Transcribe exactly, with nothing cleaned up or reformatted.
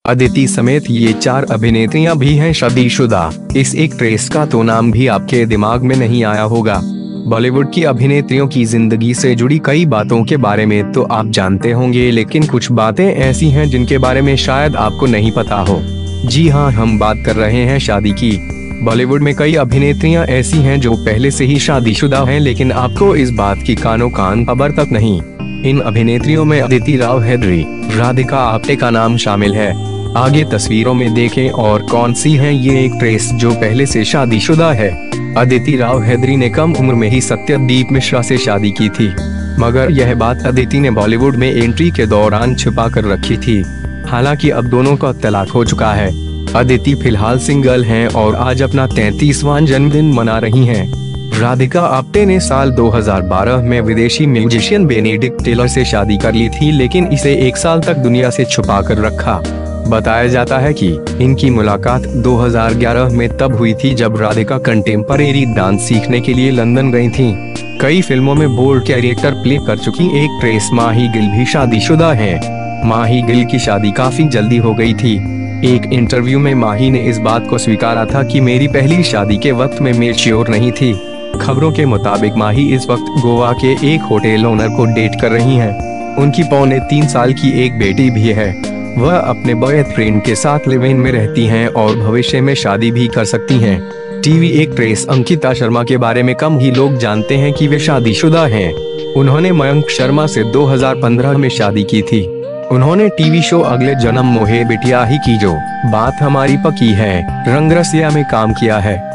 अदिति समेत ये चार अभिनेत्रियां भी हैं शादीशुदा। इस एक्ट्रेस का तो नाम भी आपके दिमाग में नहीं आया होगा। बॉलीवुड की अभिनेत्रियों की जिंदगी से जुड़ी कई बातों के बारे में तो आप जानते होंगे, लेकिन कुछ बातें ऐसी हैं जिनके बारे में शायद आपको नहीं पता हो। जी हाँ, हम बात कर रहे हैं शादी की। बॉलीवुड में कई अभिनेत्रियां ऐसी हैं जो पहले से ही शादीशुदा हैं, लेकिन आपको इस बात की कानो कान खबर तक नहीं। इन अभिनेत्रियों में अदिति राव हैदरी, राधिका आप्टे का नाम शामिल है। आगे तस्वीरों में देखें और कौन सी है ये एक्ट्रेस जो पहले से शादीशुदा है। अदिति राव हैदरी ने कम उम्र में ही सत्यदीप मिश्रा से शादी की थी, मगर यह बात अदिति ने बॉलीवुड में एंट्री के दौरान छिपा कर रखी थी। हालांकि अब दोनों का तलाक हो चुका है। अदिति फिलहाल सिंगल हैं और आज अपना तैंतीसवां जन्मदिन मना रही हैं। राधिका आप्टे ने साल दो हज़ार बारह में विदेशी म्यूजिशियन बेनेडिक्ट टेलर से शादी कर ली थी, लेकिन इसे एक साल तक दुनिया से छुपा कर रखा। बताया जाता है कि इनकी मुलाकात दो हज़ार ग्यारह में तब हुई थी जब राधिका कंटेम्परेरी डांस सीखने के लिए लंदन गई थीं। कई फिल्मों में बोल्ड कैरेक्टर प्ले कर चुकी एक्ट्रेस माही गिल भी शादीशुदा हैं। माही गिल की शादी काफी जल्दी हो गई थी। एक इंटरव्यू में माही ने इस बात को स्वीकारा था कि मेरी पहली शादी के वक्त में मैच्योर नहीं थी। खबरों के मुताबिक माही इस वक्त गोवा के एक होटल ओनर को डेट कर रही हैं। उनकी पौने तीन साल की एक बेटी भी है। वह अपने बॉयफ्रेंड के साथ लिव इन में रहती हैं और भविष्य में शादी भी कर सकती हैं। टीवी एक्ट्रेस अंकिता शर्मा के बारे में कम ही लोग जानते हैं कि वे शादीशुदा हैं। उन्होंने मयंक शर्मा से दो हज़ार पंद्रह में शादी की थी। उन्होंने टीवी शो अगले जन्म मोहे बिटिया ही की जो बात हमारी पकी है रंगरसिया में काम किया है।